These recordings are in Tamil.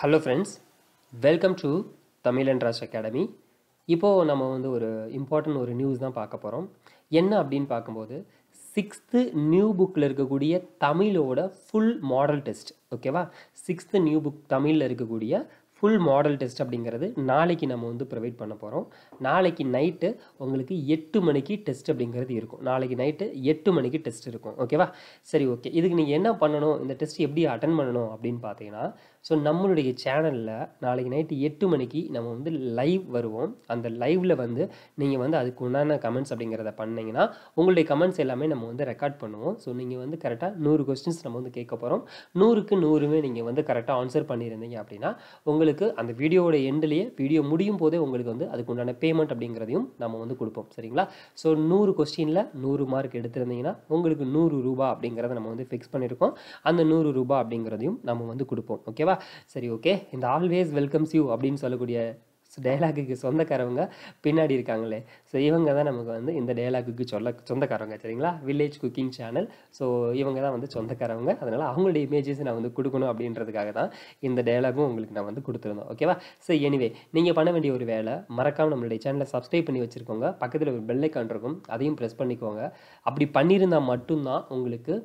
Hello friends, welcome to Thamizhan Academy. இப்போ நம்ம வந்து ஒரு இம்பார்ட்டன்ட் ஒரு நியூஸ் தான் பார்க்க போகிறோம். என்ன அப்படின்னு பார்க்கும்போது 6th நியூ புக்கில் இருக்கக்கூடிய தமிழோட ஃபுல் மாடல் டெஸ்ட், ஓகேவா? 6th நியூ புக் தமிழில் இருக்கக்கூடிய ஃபுல் மாடல் டெஸ்ட் அப்படிங்கிறது நாளைக்கு நம்ம வந்து ப்ரொவைட் பண்ண போகிறோம். நாளைக்கு நைட்டு உங்களுக்கு 8 மணிக்கு டெஸ்ட் அப்படிங்கிறது இருக்கும். நாளைக்கு நைட்டு 8 மணிக்கு டெஸ்ட் இருக்கும், ஓகேவா? சரி, ஓகே. இதுக்கு நீங்கள் என்ன பண்ணணும், இந்த டெஸ்ட் எப்படி அட்டன் பண்ணணும் அப்படின்னு பார்த்தீங்கன்னா, ஸோ நம்மளுடைய சேனலில் நாளைக்கு நைட்டு 8 மணிக்கு நம்ம வந்து லைவ் வருவோம். அந்த லைவில் வந்து நீங்கள் வந்து அதுக்கு உண்டான கமெண்ட்ஸ் அப்படிங்கிறத பண்ணிங்கன்னா உங்களுடைய கமெண்ட்ஸ் எல்லாமே நம்ம வந்து ரெக்கார்ட் பண்ணுவோம். ஸோ நீங்கள் வந்து கரெக்டாக 100 கொஸ்டின்ஸ் நம்ம வந்து கேட்க போகிறோம். 100க்கு 100மே நீங்கள் வந்து கரெக்டாக ஆன்சர் பண்ணியிருந்தீங்க அப்படின்னா உங்களுக்கு அந்த வீடியோவோட எண்ட்லேயே வீடியோ முடியும் போதே உங்களுக்கு வந்து அதுக்கு உண்டான பேமெண்ட் அப்படிங்கிறதையும் நம்ம வந்து கொடுப்போம், சரிங்களா? ஸோ 100 கொஸ்டினில் 100 மார்க் எடுத்திருந்தீங்கன்னா உங்களுக்கு 100 ரூபா அப்படிங்கிறத நம்ம வந்து ஃபிக்ஸ் பண்ணியிருக்கோம். அந்த 100 ரூபா அப்படிங்கிறதையும் நம்ம வந்து கொடுப்போம், ஓகேவா? சரி, ஓகே. இந்த ஆல்வேஸ் வெல்கம்ஸ் யூ அப்படின்னு சொல்லக்கூடிய டயலாகுக்கு சொந்தக்காரவங்க பின்னாடி இருக்காங்களே, ஸோ இவங்க தான் நமக்கு வந்து இந்த டயலாகுக்கு சொந்தக்காரவங்க, சரிங்களா? Village cooking channel. ஸோ இவங்க தான் வந்து சொந்தக்காரவங்க. அதனால் அவங்களுடைய இமேஜஸ் நான் வந்து கொடுக்கணும் அப்படின்றதுக்காக தான் இந்த டயலாகும் உங்களுக்கு நான் வந்து கொடுத்துருந்தோம், ஓகேவா? ஸோ எனிவே, நீங்கள் பண்ண வேண்டிய ஒரு வேலை, மறக்காமல் நம்மளுடைய சேனலை சப்ஸ்கிரைப் பண்ணி வச்சுருக்கோங்க. பக்கத்தில் ஒரு பெல் ஐக்கான் இருக்கும், அதையும் ப்ரெஸ் பண்ணிக்கோங்க. அப்படி பண்ணியிருந்தால் மட்டும்தான் உங்களுக்கு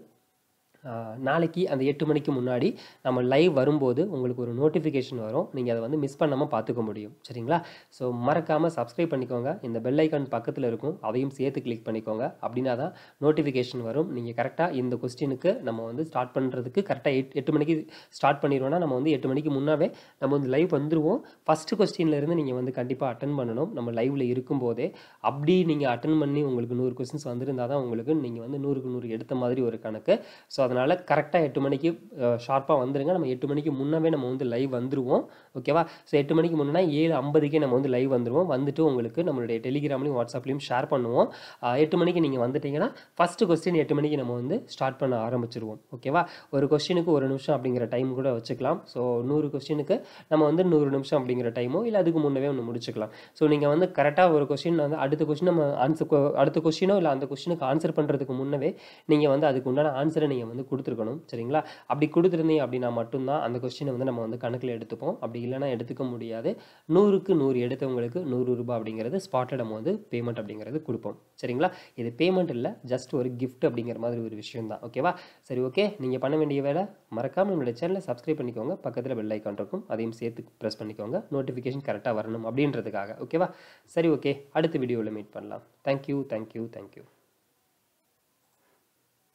நாளைக்கு அந்த 8 மணிக்கு முன்னாடி நம்ம லைவ் வரும்போது உங்களுக்கு ஒரு நோட்டிஃபிகேஷன் வரும். நீங்கள் அதை வந்து மிஸ் பண்ணாமல் பார்த்துக்க முடியும், சரிங்களா? ஸோ மறக்காமல் சப்ஸ்கிரைப் பண்ணிக்கோங்க. இந்த பெல் ஐக்கான் பக்கத்தில் இருக்கும், அதையும் சேர்த்து கிளிக் பண்ணிக்கோங்க. அப்படின்னா தான் நோட்டிஃபிகேஷன் வரும். நீங்கள் கரெக்டாக இந்த கொஸ்டினுக்கு நம்ம வந்து ஸ்டார்ட் பண்ணுறதுக்கு கரெக்டாக 8 மணிக்கு ஸ்டார்ட் பண்ணிடுவோம்னா நம்ம வந்து 8 மணிக்கு முன்னாவே நம்ம வந்து லைவ் வந்துடுவோம். ஃபஸ்ட்டு கொஸ்டின்லேருந்து நீங்கள் வந்து கண்டிப்பாக அட்டன் பண்ணணும் நம்ம லைவில் இருக்கும்போதே. அப்படி நீங்கள் அட்டன் பண்ணி உங்களுக்கு 100 கொஸ்டின்ஸ் வந்திருந்தால் தான் உங்களுக்கு நீங்கள் வந்து 100க்கு 100 எடுத்த மாதிரி ஒரு கணக்கு. ஸோ அதனால் கரெக்டாக 8 மணிக்கு ஷார்ப்பாக வந்துடுங்க. நம்ம 8 மணிக்கு முன்னாவே நம்ம வந்து லைவ் வந்துடுவோம், ஓகேவா? ஸோ 8 மணிக்கு முன்னா 7:50க்கே நம்ம வந்து லைவ் வந்துடுவோம். வந்துட்டு உங்களுக்கு நம்மளுடைய டெலிகிராம்லையும் வாட்ஸ்அப்லையும் ஷேர் பண்ணுவோம். 8 மணிக்கு நீங்கள் வந்துட்டீங்கன்னா ஃபஸ்ட்டு கொஸ்டின் 8 மணிக்கு நம்ம வந்து ஸ்டார்ட் பண்ண ஆரம்பிச்சிருவோம், ஓகேவா? ஒரு கொஸ்டினுக்கு 1 நிமிஷம் அப்படிங்கிற டைம் கூட வச்சுக்கலாம். ஸோ 100 கொஸ்டினுக்கு நம்ம வந்து 100 நிமிஷம் அப்படிங்கிற டைமோ இல்லை அதுக்கு முன்னவே ஒன்று முடிச்சுக்கலாம். ஸோ நீங்கள் வந்து கரெக்டாக ஒரு கொஸ்டின் வந்து அடுத்த கொஸ்டின் நம்ம அடுத்த கொஸ்டினோ இல்லை அந்த கொஸ்டினுக்கு ஆன்சர் பண்ணுறதுக்கு முன்னவே நீங்கள் வந்து அதுக்கு உண்டான ஆன்சரை நீங்கள் வந்து கொடுத்துருக்கணும், சரிங்களா? அப்படி கொடுத்துருந்தீங்க அப்படின்னா மட்டும்தான் அந்த கொஸ்டினை வந்து நம்ம வந்து கணக்கில் எடுத்துப்போம். அப்படி இல்லைனா எடுத்துக்க முடியாது. 100க்கு 100 எடுத்தவங்களுக்கு 100 ரூபாய் அப்படிங்கிறது ஸ்பாட்டில் நம்ம வந்து பேமெண்ட் அப்படிங்கிறது கொடுப்போம், சரிங்களா? இது பேமெண்ட் இல்லை, ஜஸ்ட் ஒரு கிஃப்ட் அப்படிங்கிற மாதிரி ஒரு விஷயம் தான், ஓகேவா? சரி, ஓகே. நீங்கள் பண்ண வேண்டிய வேலை, மறக்காமல் நம்மளுடைய சேனலை சப்ஸ்கிரைப் பண்ணிக்கோங்க. பக்கத்தில் பெல் ஐக்கான் இருக்கும், அதையும் சேர்த்து ப்ரெஸ் பண்ணிக்கோங்க. நோட்டிஃபிகேஷன் கரெக்டாக வரணும் அப்படின்றதுக்காக, ஓகேவா? சரி, ஓகே. அடுத்த வீடியோவில் மீட் பண்ணலாம். தேங்க்யூ.